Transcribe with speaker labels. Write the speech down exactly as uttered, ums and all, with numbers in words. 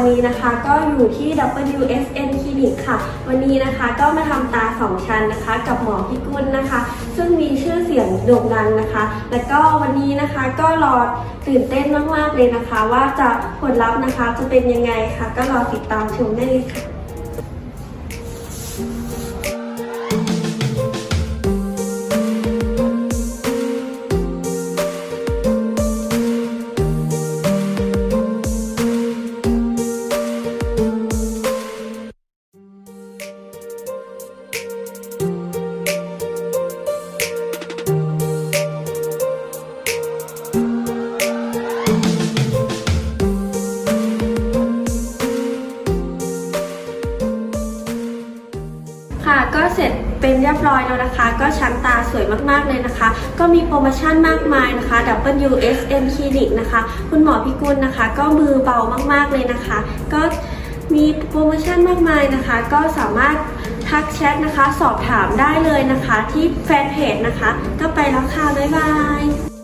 Speaker 1: นี้นะคะก็อยู่ที่ ดับเบิลยู เอส เอ็น Clinic ค่ะวันนี้นะคะก็มาทำตาสองชั้นนะคะกับหมอพี่กุลนะคะซึ่งมีชื่อเสียงโด่งดังนะคะและก็วันนี้นะคะก็รอตื่นเต้นมากๆเลยนะคะว่าจะผลลัพธ์นะคะจะเป็นยังไงค่ะก็รอติดตามชมได้เลยค่ะค่ะก็เสร็จเป็นเรียบร้อยแล้วนะคะก็ชั้นตาสวยมากๆเลยนะคะก็มีโปรโมชั่นมากมายนะคะ ดับเบิลยู เอส เอ็น Clinic นะคะคุณหมอพิกุลนะคะก็มือเบามากๆเลยนะคะก็มีโปรโมชั่นมากมายนะคะก็สามารถทักแชทนะคะสอบถามได้เลยนะคะที่แฟนเพจนะคะก็ไปแล้วค่ะบ๊ายบาย